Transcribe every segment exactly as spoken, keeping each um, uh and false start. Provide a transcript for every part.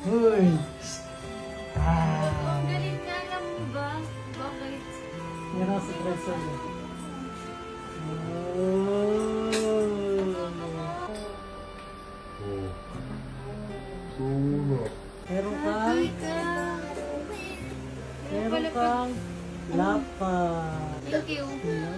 Uy! Ah! Ang galing nga, alam mo ba? Bakit? Yan ang surprise sa'yo. Oh! Meron kang... Meron kang... laptop. Thank you.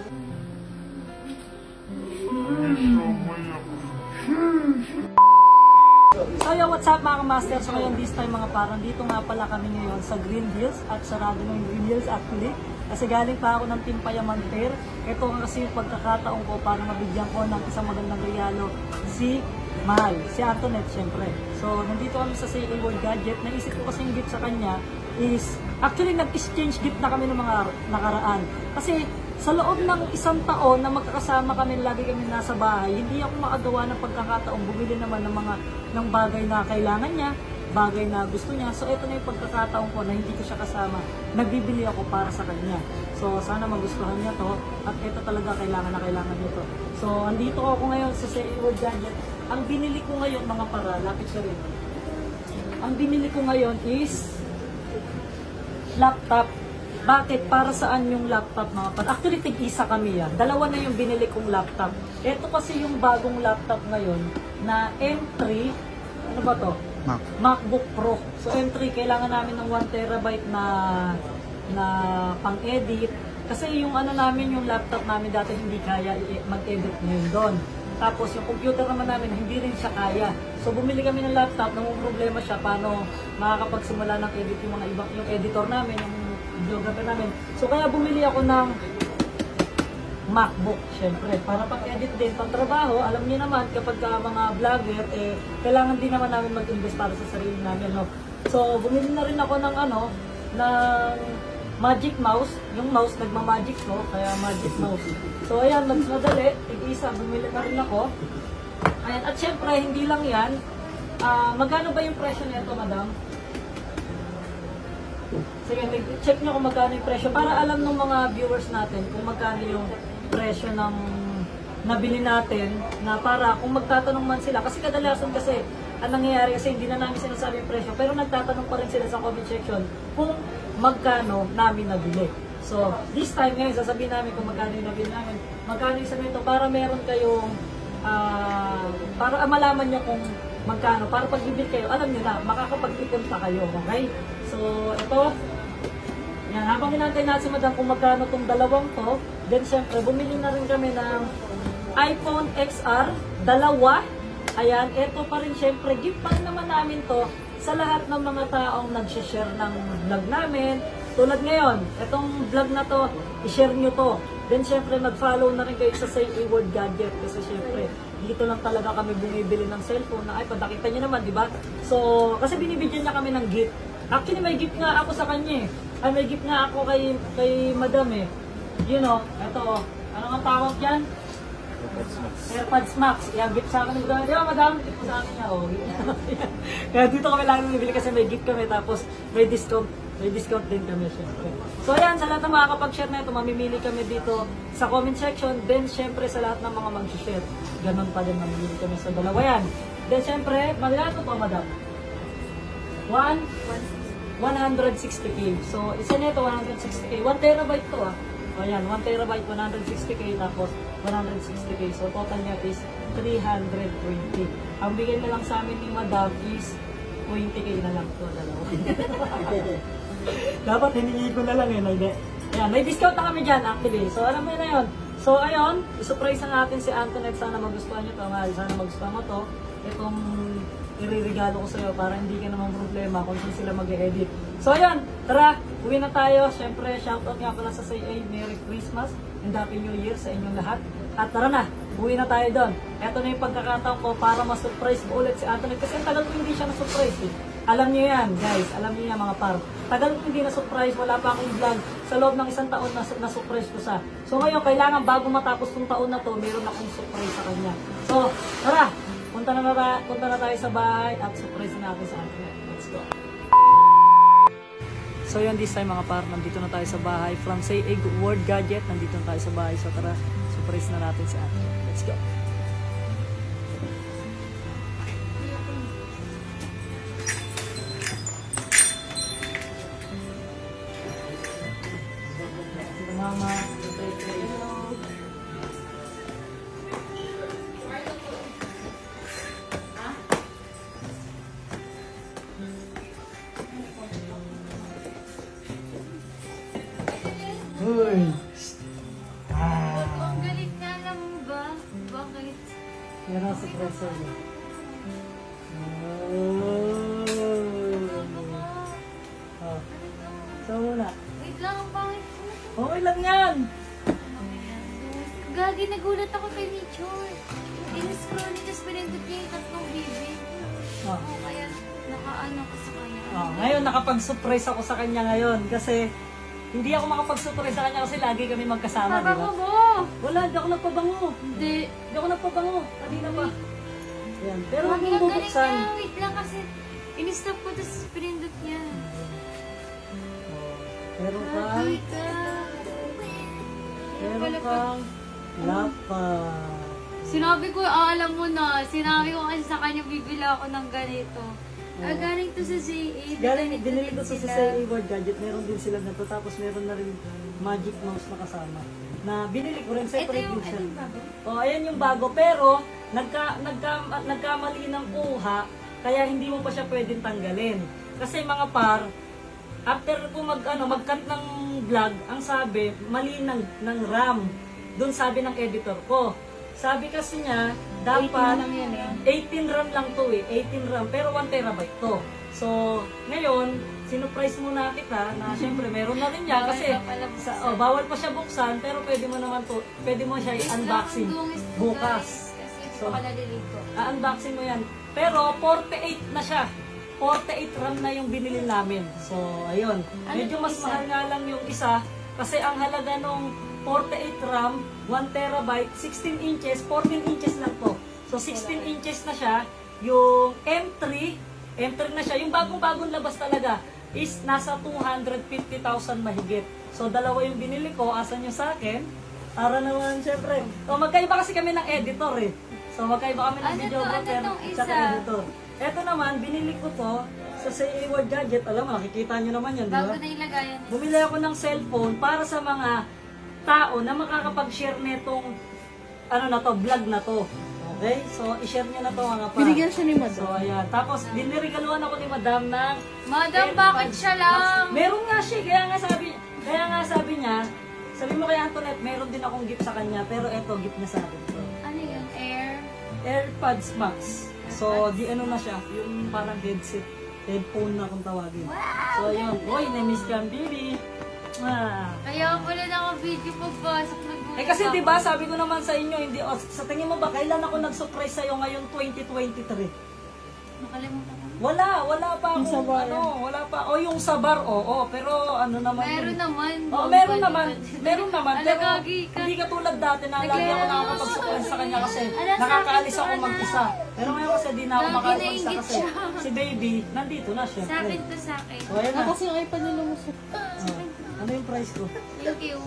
So yo, what's up mga master? So ngayon this time mga parang dito nga pala kami ngayon sa Green Hills at sarado ng Green Hills actually. Kasi galing pa ako ng Team Payamanter. Ito nga kasi yung pagkakataon ko para mabigyan ko ng isang magandang regalo si Mahal, si Antoinette syempre. So nandito kami sa Say A World Gadget. Naisip ko kasi yung gift sa kanya is actually nag-exchange gift na kami ng mga nakaraan. Kasi sa loob ng isang taon na magkakasama kami, lagi kami nasa bahay, hindi ako makagawa ng pagkakataong bumili naman ng mga ng bagay na kailangan niya, bagay na gusto niya. So ito na yung pagkakataon ko na hindi ko siya kasama. Nagbibili ako para sa kanya. So sana magustuhan niya to at ito talaga kailangan na kailangan niya to. So andito ako ngayon sa Say A World Gadget. Ang binili ko ngayon mga para, lapit sa rin. Ang binili ko ngayon is laptop. Bakit? Para saan yung laptop mga par? Actually, tig-isa kami yan. Dalawa na yung binili kong laptop. Ito kasi yung bagong laptop ngayon na M three. Ano ba to? Mac. MacBook Pro. So M three, kailangan namin ng one terabyte na na pang-edit. Kasi yung ano namin, yung laptop namin dati hindi kaya mag-edit ngayon doon. Tapos yung computer naman namin, hindi rin siya kaya. So bumili kami ng laptop, namang problema siya paano makakapagsimula ng edit yung mga ibang, yung editor namin, yung videographer namin. So kaya bumili ako ng MacBook, syempre. Para pag-edit din, pang trabaho, alam niyo naman, kapag ka mga vlogger, eh, kailangan din naman namin mag-invest para sa sarili namin, no? So bumili na rin ako ng ano, ng Magic Mouse. Yung mouse, nagma-magic ko, kaya Magic Mouse. So ayan, nagmadali, tig-isa, bumili na rin ako. Ayan, at syempre, hindi lang yan. Uh, magkano ba yung presyo nito, madam? Sige, check nyo kung magkano yung presyo para alam ng mga viewers natin kung magkano yung presyo ng nabili natin, na para kung magtatanong man sila. Kasi kadalasan kasi, ang nangyayari kasi hindi na namin sinasabi yung presyo, pero nagtatanong pa rin sila sa comment section kung magkano namin nabili. So, this time ngayon, sasabihin namin kung magkano yung nabili namin, magkano yung sabihin ito, para meron kayong, uh, para malaman nyo kung magkano, para pag bibili kayo, alam nyo na, makakapag-ipon pa kayo, okay? So, ito, yan, habang hinantay natin si madam kung magkano itong dalawang to, then syempre, bumili na rin kami ng iPhone X R, dalawa. Ayan, ito pa rin syempre, gift pa rin naman namin to sa lahat ng mga taong nag-share ng vlog namin. Tulad ngayon, itong vlog na to, i-share nyo to. Then syempre, mag-follow na rin kayo sa Say A World Gadget kasi syempre, dito lang talaga kami bumibili ng cellphone na iPhone. Nakita nyo naman, di ba? So, kasi binibigyan niya kami ng gift. Actually, may gift nga ako sa kanya eh. Ay, may gift nga ako kay, kay madam eh. You know, ito oh. Ano ang tawag dyan? AirPods Max. Yan, gift sa akin. Di ba, madam? Gift sa akin niya, oh. Kaya dito kami lang bumibili kasi may gift kami. Tapos, may discount. May discount din kami, syempre. So, ayan, sa lahat ng makakapag-share na ito, mamimili kami dito sa comment section. Then, syempre, sa lahat ng mga mag-share. Ganon pa din, mamimili kami sa dalawa yan. Then, syempre, magkano po, madam? one hundred sixty K. So, isa nito, one hundred sixty K. one terabyte to, ah. O, yan, one terabyte, one hundred sixty K, tapos one hundred sixty K. So, total niya is three hundred twenty. Ang bigay na lang sa amin ni madam is twenty K na lang to, dalawa. Dapat hiningi ko na lang yun, hindi. Ayan, may discount na kami dyan actually. So alam mo na yun. So ayun, isurprise na natin si Antoinette. Sana magustuhan nyo to. Sana magustuhan mo to. Itong iririgalo ko sa'yo para hindi ka naman problema kung saan sila mag-edit. So ayun, tara, uwi na tayo. Siyempre, shoutout nga pala sa Say A. Merry Christmas and Happy New Year sa inyong lahat. At tara na, uwi na tayo doon. Ito na yung pagkakataon ko para ma-surprise ko ulit si Antoinette. Kasi tagal ko hindi siya na-surprise eh. Alam niyo yan, guys. Alam niyo yan, mga par. Tagal ko hindi na-surprise. Wala pa akong vlog. Sa loob ng isang taon na na-surprise ko sa. So ngayon, kailangan bago matapos ng taon na to, meron akong surprise sa kanya. So, tara! Punta na, na, punta na tayo sa bahay at surprise na natin sa Antoinette. Let's go! So yun, this time mga par, nandito na tayo sa bahay. From Say A World Gadget, nandito na tayo sa bahay. So tara, surprise na natin sa Antoinette. Let's go! mama. Hello. Uy. Ah. Ang galit nga, alam mo ba? Bakit? Yan ang suppressor niya. Oh. So muna. Wait lang, ang pangit ko. Okay lang yan. Gagi, nagulat ako kay Mitchell. In-scroll niya, tapos pinindot niya yung tatlong bibi. Oh. Oo, kaya nakaano ko sa kanya. Oh, ngayon nakapag-surprise ako sa kanya ngayon kasi hindi ako makapag-surprise sa kanya kasi lagi kami magkasama, di ba? Pabango mo! Wala, di ako nagpabango. Hindi. Hindi ako nagpabango. Kanina pa. Yan. Pero huwag Ang mong galing bubuksan. niya. Wait lang kasi in-stop ko, tapos pinindot niya. Oh, meron kang, Gagi ka. meron kang laptop. Sinabi ko, ah, alam mo na, sinabi ko kasi sa kanya, bibila ako ng ganito. Ah, galing to sa C A. Galing, Ganito dinili din ko sa sila. C A World Gadget, meron din sila ganito. Tapos meron na rin Magic Mouse na kasama. Na binili ko rin, Ito separate yung, din ito siya. yung bago. Oh, ayan yung bago. Pero, nagka, nagka, nagkamali ng kuha, kaya hindi mo pa siya pwedeng tanggalin. Kasi mga par, after ko mag, ano, mag-cut ng vlog, ang sabi, mali ng, ng RAM. Doon sabi ng editor ko. Sabi kasi niya, dapat lang yan eh. eighteen RAM lang to eh, eighteen RAM, pero one terabyte to. So, ngayon, sinurprise muna kita na syempre meron na rin yan Bawal kasi pa pala buksan. sa, oh, bawal pa siya buksan, pero pwede mo naman to, pwede mo siya i-unboxing Dungis to, bukas. guys. Kasi hindi So, pa kalalilig ko. A-unboxing mo yan. Pero forty-eight na siya. forty-eight RAM na yung binili namin. So, ayun. Medyo yung mas isa? mahal nga lang yung isa kasi ang halaga nung forty-eight RAM, one terabyte, sixteen inches, fourteen inches lang to. So, sixteen inches na siya. Yung M three, M three na siya. Yung bagong-bagong labas talaga is nasa two hundred fifty thousand mahigit. So, dalawa yung binili ko. Asan yung sa akin? Para naman, syempre. So, magkaiba kasi kami ng editor eh. So, magkaiba kami ng Ano to? videographer Ano tong at isa? saka editor. Ito naman, binili ko to sa C A World Gadget. Alam mo, nakikita nyo naman yan, di Bago ba? na ilagayan. Bumili ako ng cellphone para sa mga tao na makakapag-share nitong ano na to, vlog na to. Okay? So, i-share nyo na to mga pa. Binigyan siya ni So, Madam. ayan. Tapos, dinirigaluhan ako ni Madam ng Madam, AirPods bakit siya lang? Max. Meron nga siya. Kaya nga sabi, kaya nga sabi niya, sabi mo kay Antoinette, meron din akong gift sa kanya. Pero eto, gift niya sa akin. So, Ano yun? Air? AirPods Max. So, di ano na siya, yung parang headset, headphone na kung tawagin. So, yun. Boy, na-miss ka ang baby. Ah. Kaya pala naka-video pagpasok ng Eh kasi 'di ba, sabi ko naman sa inyo, hindi oh, sa tingin mo ba kailan ako nag-surprise sa iyo ngayon twenty twenty-three? Nakalimutan ko. Wala, wala pa Yung akong sa bar. ano, wala pa. O yung sa bar, oo, pero ano naman Meron yun. naman. Oo, meron naman. Meron naman. Pero Alagagi ka. hindi katulad dati na lagi ako Naglaro. nakakapag-surprise sa kanya kasi Ala, sa nakakaalis akin ako to, mag-isa. Pero ngayon kasi di na ako Lagi makaalis isa nainggit kasi siya. si baby nandito na Sa syempre. akin to sa akin. O ayan na. Ah, kasi yung iPad nila mo sa... Oh, ano yung price ko? Thank you.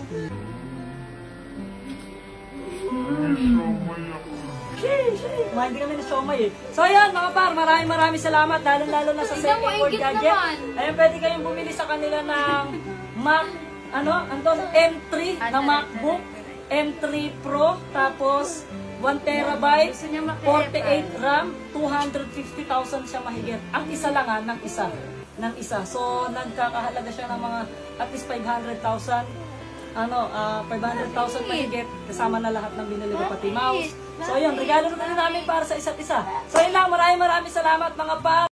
Kumain din kami ng siomay eh. So ayan mga par, maraming maraming salamat lalo-lalo na sa Tignan mo, Second World inggit Gadget. naman. Ayan, pwede kayong bumili sa kanila ng Mac, ano, Anton, M three na MacBook, M three Pro, tapos one terabyte, Gusto niya makirepa. forty-eight RAM, two hundred fifty thousand siya mahigit. Ang isa lang ah, ng isa. Ng isa. So, nagkakahalaga siya ng mga at least five hundred thousand. Ano, ah, five hundred thousand mahigit. Kasama na lahat ng binili ko, pati mouse. So, yun, regalo na namin para sa isa't isa. So, yun lang. Maraming maraming salamat mga pa.